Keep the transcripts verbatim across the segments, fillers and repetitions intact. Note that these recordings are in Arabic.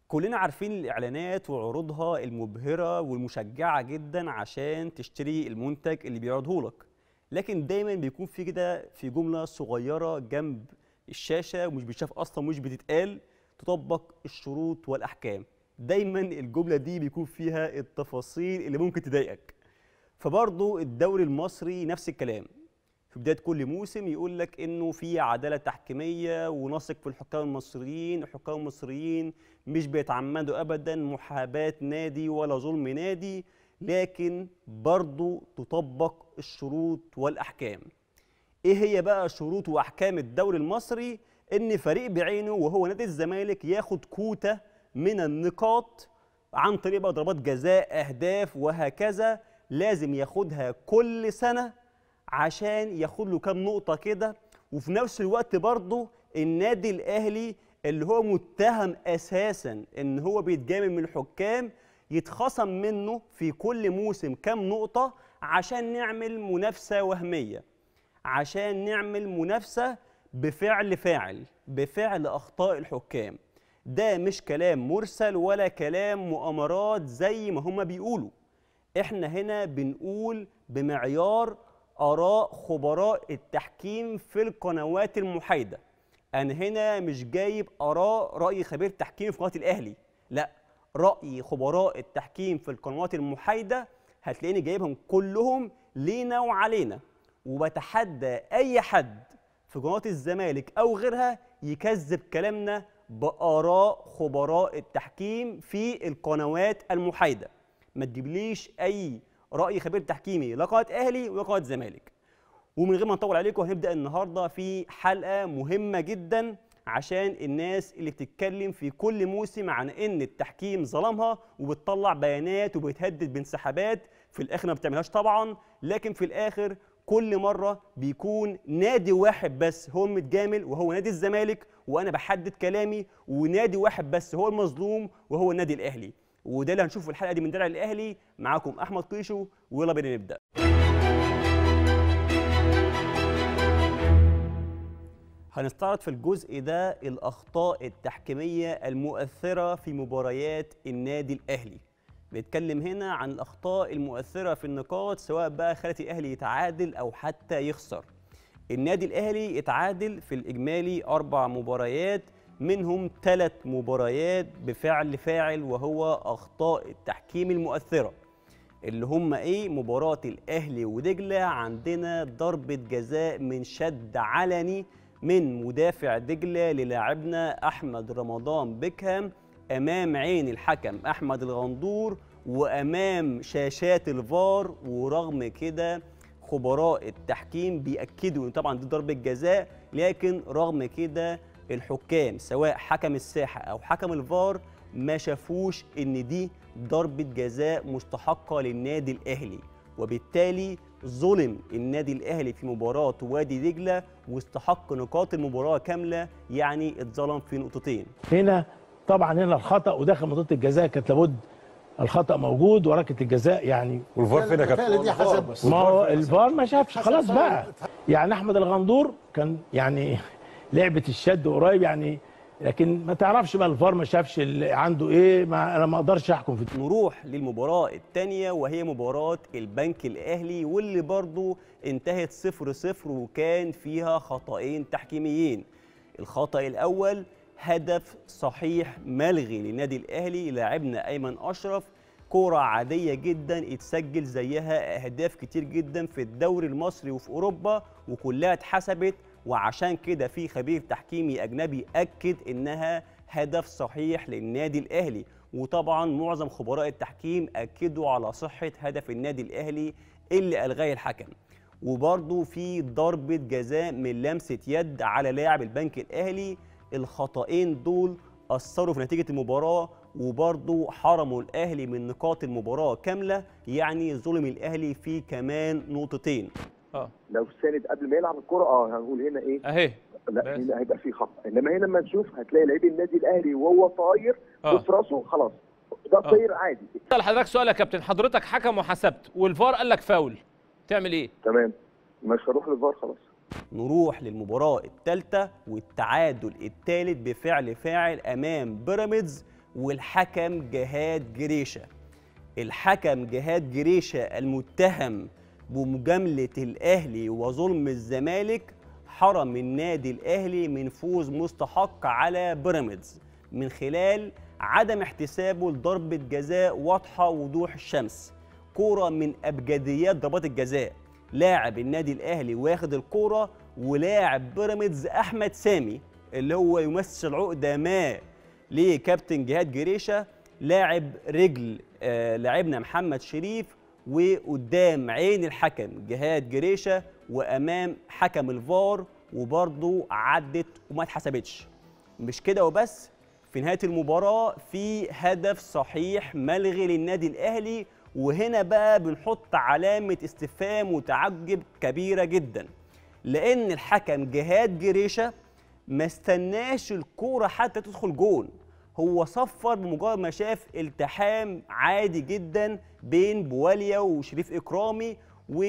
كلنا عارفين الإعلانات وعروضها المبهرة والمشجعة جدا عشان تشتري المنتج اللي بيعرضه لك، لكن دايما بيكون في كده في جملة صغيرة جنب الشاشة ومش بتشاف أصلا مش بتتقال، تطبق الشروط والأحكام. دايما الجملة دي بيكون فيها التفاصيل اللي ممكن تضايقك. فبرضه الدوري المصري نفس الكلام، في بداية كل موسم يقول لك إنه في عدالة تحكيمية ونثق في الحكام المصريين، الحكام المصريين مش بيتعمدوا أبدا محاباة نادي ولا ظلم نادي، لكن برضو تطبق الشروط والأحكام. إيه هي بقى شروط وأحكام الدوري المصري؟ إن فريق بعينه وهو نادي الزمالك ياخد كوتة من النقاط عن طريق بقى ضربات جزاء، أهداف وهكذا، لازم ياخدها كل سنة عشان ياخد له كام نقطة كده. وفي نفس الوقت برضه النادي الأهلي اللي هو متهم أساساً إن هو بيتجامل من الحكام يتخصم منه في كل موسم كام نقطة عشان نعمل منافسة وهمية، عشان نعمل منافسة بفعل فاعل، بفعل أخطاء الحكام. ده مش كلام مرسل ولا كلام مؤامرات زي ما هما بيقولوا. إحنا هنا بنقول بمعيار آراء خبراء التحكيم في القنوات المحايدة. أنا هنا مش جايب آراء رأي خبير تحكيم في قناة الأهلي، لا، رأي خبراء التحكيم في القنوات المحايدة هتلاقيني جايبهم كلهم لينا وعلينا، وبتحدى أي حد في قناة الزمالك أو غيرها يكذب كلامنا بآراء خبراء التحكيم في القنوات المحايدة. ما تجيبليش أي رأي خبير تحكيمي لا قناة أهلي ولا قناة زمالك. ومن غير ما نطول عليكم هنبدأ النهارده في حلقة مهمة جدا عشان الناس اللي بتتكلم في كل موسم عن إن التحكيم ظلمها وبتطلع بيانات وبتهدد بانسحابات، في الآخر ما بتعملهاش طبعا، لكن في الآخر كل مرة بيكون نادي واحد بس هو متجامل وهو نادي الزمالك، وأنا بحدد كلامي، ونادي واحد بس هو المظلوم وهو النادي الأهلي. وده اللي هنشوفه في الحلقة دي من درع الأهلي. معاكم أحمد قيشو، ويلا بينا نبدأ. هنستعرض في الجزء ده الأخطاء التحكيمية المؤثرة في مباريات النادي الأهلي. بنتكلم هنا عن الأخطاء المؤثرة في النقاط، سواء بقى خلت الأهلي يتعادل أو حتى يخسر. النادي الأهلي اتعادل في الإجمالي أربع مباريات، منهم ثلاث مباريات بفعل فاعل وهو أخطاء التحكيم المؤثرة، اللي هم إيه؟ مباراة الأهلي ودجلة عندنا ضربة جزاء من شد علني من مدافع دجلة للاعبنا أحمد رمضان بيكهام أمام عين الحكم أحمد الغندور وأمام شاشات الفار، ورغم كده خبراء التحكيم بيأكدوا إن طبعا دي ضربة جزاء، لكن رغم كده الحكام سواء حكم الساحة أو حكم الفار ما شافوش إن دي ضربة جزاء مستحقة للنادي الأهلي، وبالتالي ظلم النادي الأهلي في مباراة وادي دجلة واستحق نقاط المباراة كاملة، يعني اتظلم في نقطتين. هنا طبعا هنا الخطأ وداخل منطقة الجزاء كانت لابد الخطأ موجود وركلة الجزاء يعني. والفار فين يا كابتن؟ دي حسب ما هو الفار ما شافش خلاص بقى. يعني أحمد الغندور كان يعني لعبة الشد قريب يعني، لكن ما تعرفش بقى الفار ما شافش اللي عنده ايه، ما انا ما اقدرش احكم في. نروح للمباراه الثانيه وهي مباراه البنك الاهلي، واللي برضو انتهت صفر صفر وكان فيها خطأين تحكيميين. الخطأ الاول هدف صحيح ملغي للنادي الاهلي، لاعبنا ايمن اشرف كرة عادية جدا اتسجل زيها اهداف كتير جدا في الدوري المصري وفي اوروبا وكلها اتحسبت، وعشان كده في خبير تحكيمي أجنبي أكد إنها هدف صحيح للنادي الأهلي، وطبعا معظم خبراء التحكيم أكدوا على صحة هدف النادي الأهلي اللي ألغاه الحكم. وبرضه في ضربة جزاء من لمسة يد على لاعب البنك الأهلي. الخطأين دول أثروا في نتيجة المباراة وبرضه حرموا الأهلي من نقاط المباراة كاملة، يعني ظلم الأهلي في كمان نقطتين. اه لو ساند قبل ما يلعب الكرة اه هنقول هنا ايه؟ اهي لا هنا هيبقى في خطأ، انما هنا لما نشوف هتلاقي لعيب النادي الاهلي وهو طاير بص راسه خلاص ده طاير عادي. لحضرتك سؤال يا كابتن، حضرتك حكم وحسبت والفار قال لك فاول، تعمل ايه؟ تمام مش هروح للفار خلاص. نروح للمباراة الثالثة والتعادل الثالث بفعل فاعل أمام بيراميدز، والحكم جهاد جريشة. الحكم جهاد جريشة المتهم بمجاملة الأهلي وظلم الزمالك حرم النادي الأهلي من فوز مستحق على بيراميدز من خلال عدم احتسابه لضربة جزاء واضحة وضوح الشمس. كورة من أبجديات ضربات الجزاء، لاعب النادي الأهلي واخد الكورة ولاعب بيراميدز أحمد سامي اللي هو يمثل عقدة ما لكابتن جهاد جريشة لاعب رجل آه لاعبنا محمد شريف وقدام عين الحكم جهاد جريشة وأمام حكم الفار، وبرضه عدت وما اتحسبتش. مش كده وبس، في نهاية المباراة في هدف صحيح ملغي للنادي الأهلي، وهنا بقى بنحط علامة استفهام وتعجب كبيرة جدا، لأن الحكم جهاد جريشة ما استناش الكورة حتى تدخل جون، هو صفر بمجرد ما شاف التحام عادي جدا بين بواليا وشريف إكرامي،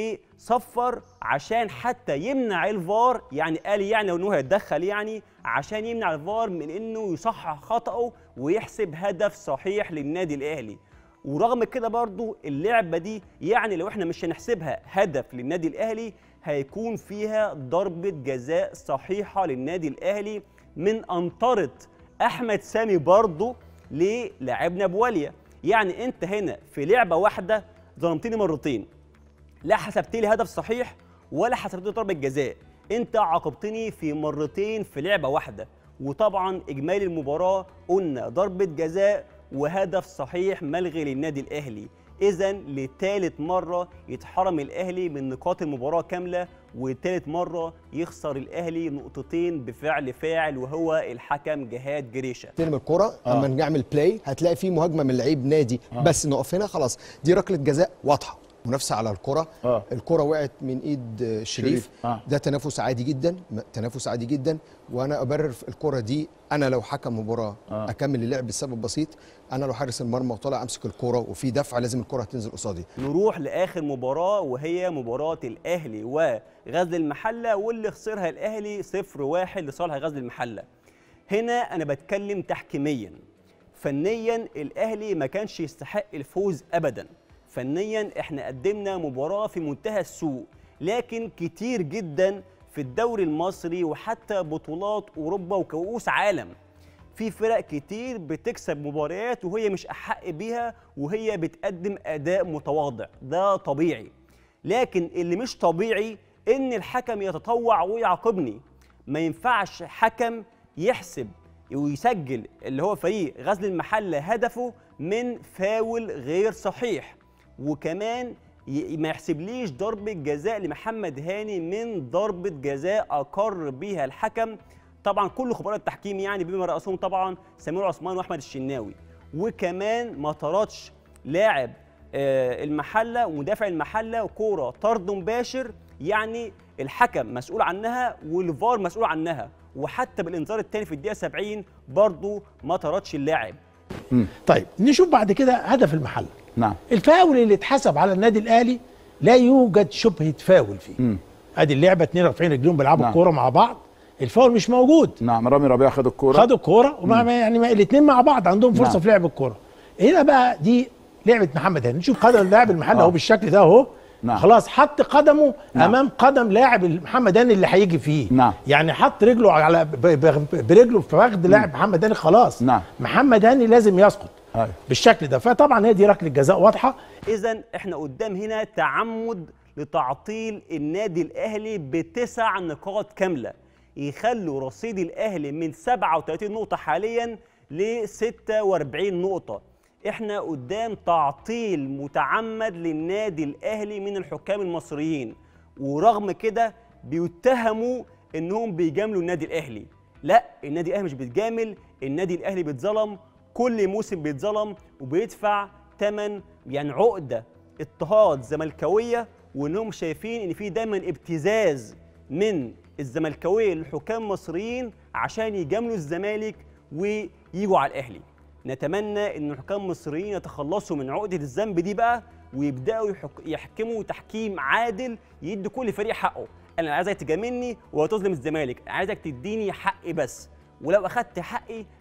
وصفر عشان حتى يمنع الفار، يعني قال يعني انه هيتدخل يعني عشان يمنع الفار من انه يصحح خطأه ويحسب هدف صحيح للنادي الاهلي. ورغم كده برضو اللعبه دي يعني لو احنا مش هنحسبها هدف للنادي الاهلي هيكون فيها ضربه جزاء صحيحه للنادي الاهلي من انطره احمد سامي برضو للاعبنا بواليا. يعني انت هنا في لعبه واحده ظلمتني مرتين، لا حسبت لي هدف صحيح ولا حسبت لي ضربه جزاء، انت عاقبتني في مرتين في لعبه واحده. وطبعا اجمالي المباراه قلنا ضربه جزاء وهدف صحيح ملغي للنادي الاهلي. اذا لثالث مره يتحرم الاهلي من نقاط المباراه كامله، وثالث مره يخسر الاهلي نقطتين بفعل فاعل وهو الحكم جهاد جريشه. ترمي الكره آه. اما نعمل بلاي هتلاقي في مهاجمه من لعيب نادي آه. بس نقف هنا خلاص دي ركله جزاء واضحه، منافسه على الكره آه. الكره وقعت من ايد شريف, شريف. آه. ده تنافس عادي جدا، تنافس عادي جدا، وانا ابرر في الكره دي. انا لو حكم مباراه آه. اكمل اللعب بسبب بسيط، انا لو حارس المرمى وطالع امسك الكره وفي دفع لازم الكره تنزل قصادي. نروح لاخر مباراه وهي مباراه الاهلي وغزل المحله واللي خسرها الاهلي صفر واحد لصالح غزل المحله. هنا انا بتكلم تحكيميا، فنيا الاهلي ما كانش يستحق الفوز ابدا، فنيا احنا قدمنا مباراه في منتهى السوء، لكن كتير جدا في الدوري المصري وحتى بطولات اوروبا وكؤوس عالم في فرق كتير بتكسب مباريات وهي مش احق بيها وهي بتقدم اداء متواضع، ده طبيعي. لكن اللي مش طبيعي ان الحكم يتطوع ويعاقبني. ما ينفعش حكم يحسب ويسجل اللي هو فريق غزل المحله هدفه من فاول غير صحيح، وكمان ما يحسبليش ضربة جزاء لمحمد هاني من ضربة جزاء أقر بيها الحكم. طبعا كل خبراء التحكيم يعني بما رأسهم طبعا سمير عثمان وأحمد الشناوي، وكمان ما طردش لاعب المحلة ومدافع المحلة وكورة طرد مباشر، يعني الحكم مسؤول عنها والفار مسؤول عنها، وحتى بالإنذار الثاني في الدقيقة سبعين برضو ما طردش اللاعب. طيب نشوف بعد كده هدف المحلة. نعم. الفاول اللي اتحسب على النادي الاهلي لا يوجد شبهه فاول فيه. امم ادي اللعبه اتنين رافعين رجلهم بيلعبوا نعم. الكوره مع بعض، الفاول مش موجود. نعم. رامي ربيعه خد الكوره خدوا الكوره ومع يعني الاثنين مع بعض عندهم فرصه نعم. في لعب الكوره. هنا بقى دي لعبه محمد هاني. نشوف قدم اللاعب المحله اهو بالشكل ده اهو نعم. خلاص حط قدمه نعم. امام قدم لاعب محمد هاني اللي هيجي فيه نعم. يعني حط رجله على برجله في فخذ لاعب محمد هاني خلاص نعم. محمد هاني لازم يسقط أي. بالشكل ده. فطبعا هي دي ركله جزاء واضحه. اذا احنا قدام هنا تعمد لتعطيل النادي الاهلي بتسع نقاط كامله، يخلوا رصيد الاهلي من سبعة وثلاثين نقطه حاليا ل ستة وأربعين نقطه. احنا قدام تعطيل متعمد للنادي الاهلي من الحكام المصريين، ورغم كده بيتهموا انهم بيجاملوا النادي الاهلي. لا، النادي الاهلي مش بيتجامل، النادي الاهلي بيتظلم كل موسم، بيتظلم وبيدفع ثمن يعني عقده اضطهاد زملكاويه، وانهم شايفين ان في دايما ابتزاز من الزملكاويه للحكام المصريين عشان يجاملوا الزمالك ويجوا على الاهلي. نتمنى ان الحكام المصريين يتخلصوا من عقده الذنب دي بقى ويبداوا يحكموا تحكيم عادل يدي كل فريق حقه. انا عايزك تجاملني وتظلم الزمالك، عايزك تديني حقي بس، ولو اخدت حقي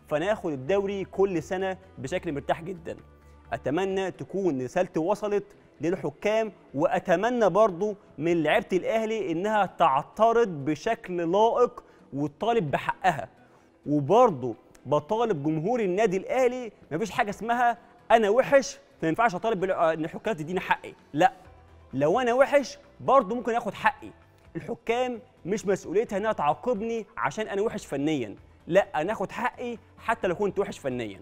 فناخد الدوري كل سنه بشكل مرتاح جدا. اتمنى تكون رسالتي وصلت للحكام، واتمنى برضو من لعيبه الاهلي انها تعترض بشكل لائق وتطالب بحقها. وبرضو بطالب جمهور النادي الاهلي، مفيش حاجه اسمها انا وحش ما ينفعش اطالب ان الحكام تديني حقي، لا، لو انا وحش برضو ممكن اخد حقي. الحكام مش مسؤوليتها انها تعاقبني عشان انا وحش فنيا، لا، انا اخد حقي حتى لو كنت وحش فنيا.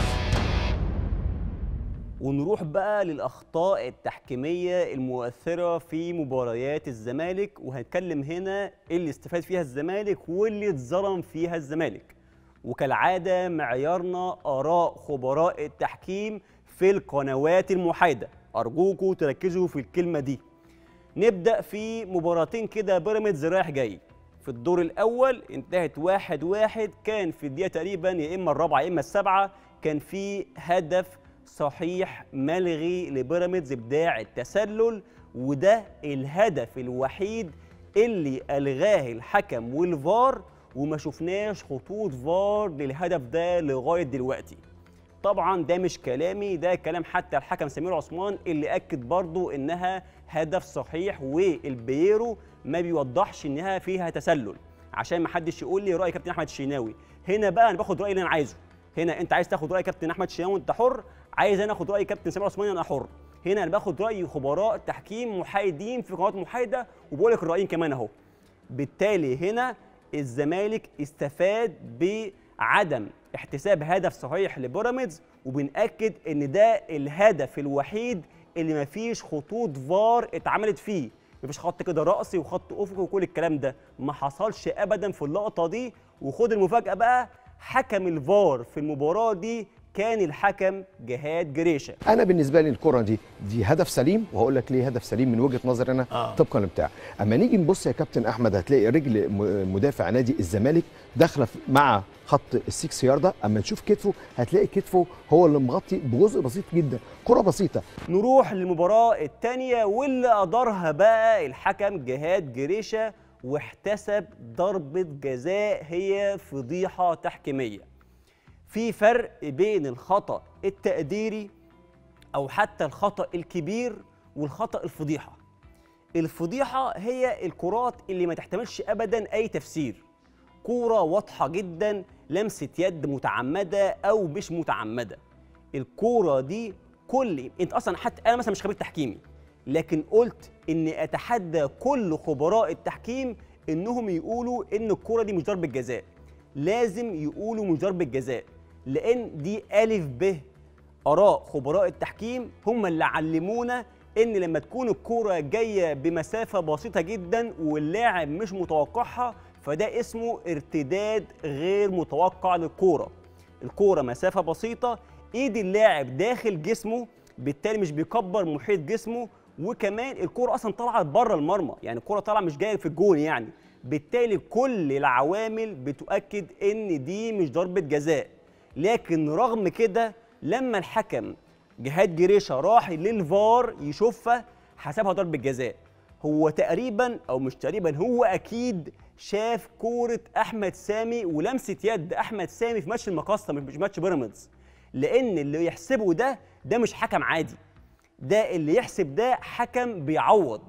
ونروح بقى للأخطاء التحكيمية المؤثرة في مباريات الزمالك، وهنتكلم هنا إيه اللي استفاد فيها الزمالك واللي اتظلم فيها الزمالك. وكالعادة معيارنا آراء خبراء التحكيم في القنوات المحايدة، أرجوكوا تركزوا في الكلمة دي. نبدأ في مباراتين كده بيراميدز رايح جاي. في الدور الأول انتهت واحد واحد، كان في الدقيقة تقريبا يا إما الرابعة يا إما السابعة كان في هدف صحيح ملغي لبيراميدز بتاع التسلل، وده الهدف الوحيد اللي ألغاه الحكم والفار، وما شفناش خطوط فار للهدف ده لغاية دلوقتي. طبعا ده مش كلامي، ده كلام حتى الحكم سمير عثمان اللي أكد برضو إنها هدف صحيح، والبييرو ما بيوضحش إنها فيها تسلل عشان ما حدش يقول لي رأي كابتن أحمد الشناوي. هنا بقى أنا باخد رأيي اللي أنا عايزه. هنا أنت عايز تاخد رأي كابتن أحمد الشناوي أنت حر، عايز أنا آخد رأي كابتن سمير عثمان أنا حر. هنا أنا باخد رأي خبراء تحكيم محايدين في قنوات محايدة، وبقول لك الرأيين كمان أهو. بالتالي هنا الزمالك استفاد بعدم احتساب هدف صحيح لبيراميدز، وبنأكد ان ده الهدف الوحيد اللي مفيش خطوط فار اتعملت فيه، مفيش خط كده رأسي وخط افقي وكل الكلام ده ما حصلش ابدا في اللقطه دي. وخد المفاجاه بقى، حكم الفار في المباراه دي كان الحكم جهاد جريشه. انا بالنسبه لي الكره دي دي هدف سليم، وهقول لك ليه هدف سليم من وجهه نظري انا آه. طبقا لبتاع. اما نيجي نبص يا كابتن احمد هتلاقي رجل مدافع نادي الزمالك داخله مع خط السكس ياردة، اما نشوف كتفه هتلاقي كتفه هو اللي مغطي بجزء بسيط جدا، كره بسيطه. نروح للمباراه الثانيه واللي ادارها بقى الحكم جهاد جريشه، واحتسب ضربه جزاء هي فضيحه تحكيميه. في فرق بين الخطأ التقديري أو حتى الخطأ الكبير والخطأ الفضيحة. الفضيحة هي الكرات اللي ما تحتملش أبداً أي تفسير، كورة واضحة جداً، لمسة يد متعمدة أو مش متعمدة. الكورة دي كل أنت أصلاً، حتى أنا مثلاً مش خبير تحكيمي، لكن قلت إني أتحدى كل خبراء التحكيم إنهم يقولوا إن الكورة دي مش ضربة جزاء، لازم يقولوا مش ضربة جزاء، لأن دي ألف ب آراء خبراء التحكيم هم اللي علمونا إن لما تكون الكورة جاية بمسافة بسيطة جدا واللاعب مش متوقعها فده اسمه ارتداد غير متوقع للكورة. الكورة مسافة بسيطة، إيد اللاعب داخل جسمه، بالتالي مش بيكبر محيط جسمه، وكمان الكورة أصلا طالعة بره المرمى، يعني الكورة طالعة مش جاية في الجون يعني. بالتالي كل العوامل بتؤكد إن دي مش ضربة جزاء. لكن رغم كده لما الحكم جهاد جريشه راح للفار يشوفها حسبها ضربه جزاء. هو تقريبا او مش تقريبا، هو اكيد شاف كوره احمد سامي ولمسه يد احمد سامي في ماتش المقاصه مش ماتش بيراميدز، لان اللي يحسبه ده ده مش حكم عادي، ده اللي يحسب ده حكم بيعوض،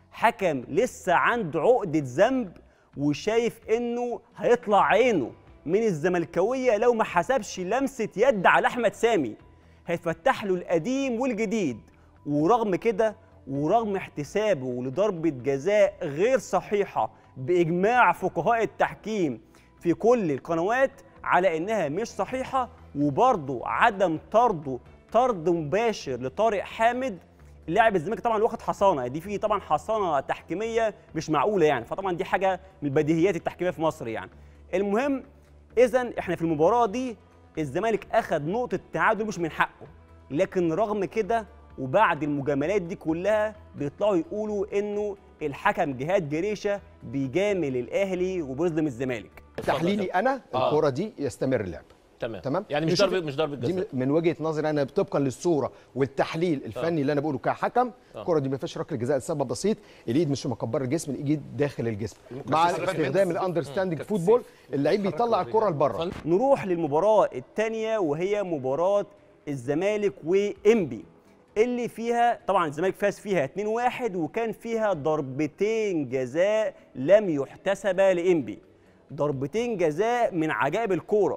حكم لسه عنده عقده ذنب وشايف انه هيطلع عينه من الزملكاويه لو ما حسبش لمسه يد على احمد سامي، هيتفتح له القديم والجديد. ورغم كده ورغم احتسابه لضربه جزاء غير صحيحه باجماع فقهاء التحكيم في كل القنوات على انها مش صحيحه، وبرضه عدم طرده طرد مباشر لطارق حامد لاعب الزمالك، طبعا واخد حصانه، دي فيه طبعا حصانه تحكيميه مش معقوله يعني، فطبعا دي حاجه من البديهيات التحكيميه في مصر يعني. المهم إذن إحنا في المباراة دي الزمالك أخذ نقطة تعادل مش من حقه، لكن رغم كده وبعد المجاملات دي كلها بيطلعوا يقولوا إنه الحكم جهاد جريشه بيجامل الأهلي وبيظلم الزمالك. تحليلي أنا الكرة دي يستمر اللعب. تمام تمام يعني مش ضربه مش ضربه جزاء. دي من وجهه نظري انا طبقا للصوره والتحليل الفني أوه. اللي انا بقوله كحكم، الكره دي ما فيهاش ركله جزاء لسبب بسيط، الايد مش مكبره الجسم، الايد داخل الجسم. مع استخدام الاندرستاندنج فوتبول اللعيب بيطلع الكره لبره. نروح للمباراه الثانيه وهي مباراه الزمالك وانبي اللي فيها طبعا الزمالك فاز فيها اتنين واحد وكان فيها ضربتين جزاء لم يحتسبا لانبي. ضربتين جزاء من عجائب الكوره،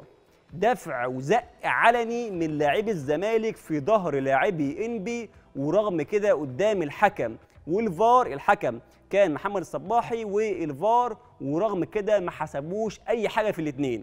دفع وزق علني من لاعبي الزمالك في ظهر لاعبي انبي، ورغم كده قدام الحكم والفار، الحكم كان محمد الصباحي والفار، ورغم كده ما حسبوش اي حاجه في الاثنين.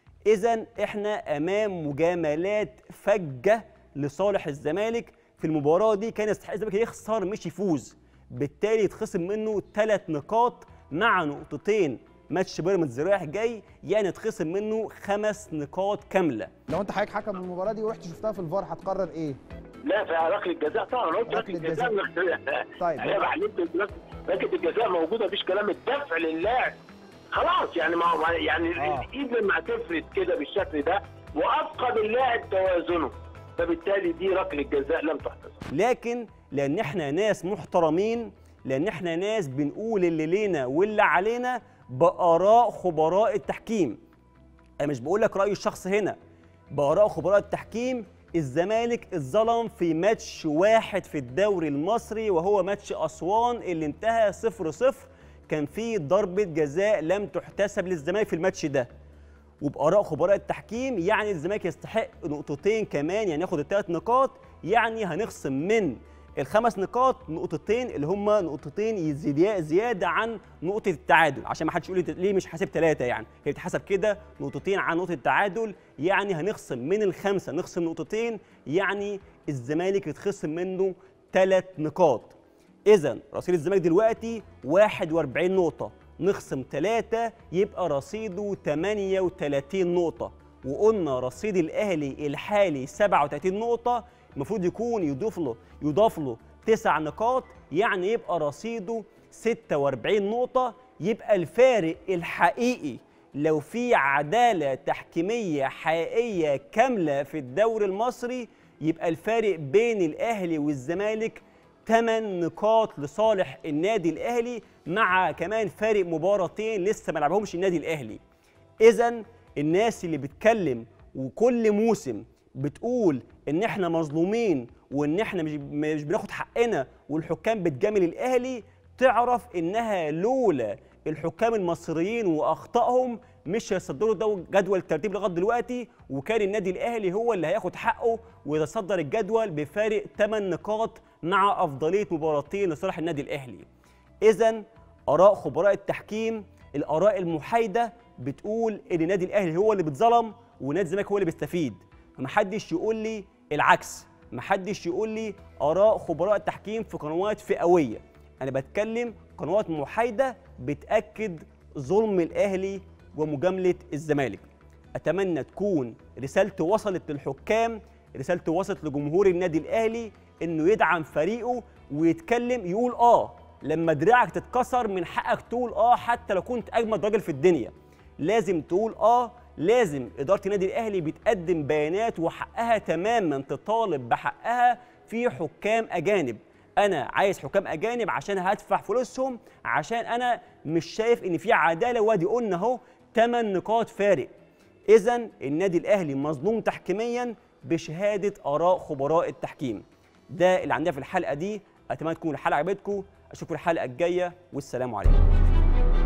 اذا احنا امام مجاملات فجه لصالح الزمالك في المباراه دي. كان يستحق الزمالك يخسر مش يفوز، بالتالي يتخصم منه ثلاث نقاط مع نقطتين ماتش بيراميدز رايح جاي، يعني اتخصم منه خمس نقاط كامله. لو انت حضرتك حكم المباراه دي ورحت شفتها في الفار هتقرر ايه؟ لا في ركله الجزاء طبعا، انا قلت ركله الجزاء. طيب انا بعلمت ركله الجزاء موجوده، مفيش كلام، الدفع للاعب خلاص يعني ما هو يعني آه. الايد لما هتفرد كده بالشكل ده وافقد اللاعب توازنه، فبالتالي دي ركله جزاء لم تحتسب. لكن لان احنا ناس محترمين، لان احنا ناس بنقول اللي لينا واللي علينا بآراء خبراء التحكيم. انا مش بقول لك رأي الشخص هنا، بآراء خبراء التحكيم الزمالك اتظلم في ماتش واحد في الدوري المصري وهو ماتش أسوان اللي انتهى صفر صفر، كان فيه ضربة جزاء لم تحتسب للزمالك في الماتش ده. وبآراء خبراء التحكيم يعني الزمالك يستحق نقطتين كمان، يعني ياخد الثلاث نقاط، يعني هنخصم من الخمس نقاط نقطتين اللي هم نقطتين زياده عن نقطه التعادل، عشان ما حدش يقول ليه مش حاسب ثلاثه، يعني هي بتتحسب كده نقطتين عن نقطه التعادل، يعني هنخصم من الخمسه نخصم نقطتين، يعني الزمالك يتخصم منه ثلاث نقاط. اذا رصيد الزمالك دلوقتي واحد وأربعين نقطه، نخصم ثلاثه يبقى رصيده ثمانية وثلاثين نقطه، وقلنا رصيد الاهلي الحالي سبعة وثلاثين نقطه، المفروض يكون يضاف له يضاف له تسع نقاط، يعني يبقى رصيده ستة وأربعين نقطة. يبقى الفارق الحقيقي لو في عدالة تحكيمية حقيقية كاملة في الدوري المصري، يبقى الفارق بين الأهلي والزمالك ثمان نقاط لصالح النادي الأهلي، مع كمان فارق مباراتين لسه ما لعبهمش النادي الأهلي. إذن الناس اللي بتكلم وكل موسم بتقول ان احنا مظلومين وان احنا مش مش بناخد حقنا والحكام بتجامل الاهلي، تعرف انها لولا الحكام المصريين واخطائهم مش هيصدروا جدول الترتيب لغايه دلوقتي، وكان النادي الاهلي هو اللي هياخد حقه ويتصدر الجدول بفارق ثمان نقاط مع افضليه مباراتين لصالح النادي الاهلي. اذا اراء خبراء التحكيم، الاراء المحايده، بتقول ان النادي الاهلي هو اللي بيتظلم ونادي الزمالك هو اللي بيستفيد. محدش يقول لي العكس، محدش يقول لي آراء خبراء التحكيم في قنوات فئوية. أنا بتكلم قنوات محايدة بتأكد ظلم الأهلي ومجاملة الزمالك. أتمنى تكون رسالتي وصلت للحكام، رسالتي وصلت لجمهور النادي الأهلي إنه يدعم فريقه ويتكلم، يقول آه لما دراعك تتكسر من حقك تقول آه، حتى لو كنت أجمد راجل في الدنيا لازم تقول آه. لازم إدارة النادي الأهلي بتقدم بيانات وحقها تماما تطالب بحقها في حكام أجانب. أنا عايز حكام أجانب عشان هدفع فلوسهم، عشان أنا مش شايف إن في عدالة، وادي قلنا أهو ثمان نقاط فارق. إذن النادي الأهلي مظلوم تحكيميا بشهادة آراء خبراء التحكيم. ده اللي عندنا في الحلقة دي، أتمنى تكون الحلقة عجبتكم، أشوفكم الحلقة الجاية والسلام عليكم.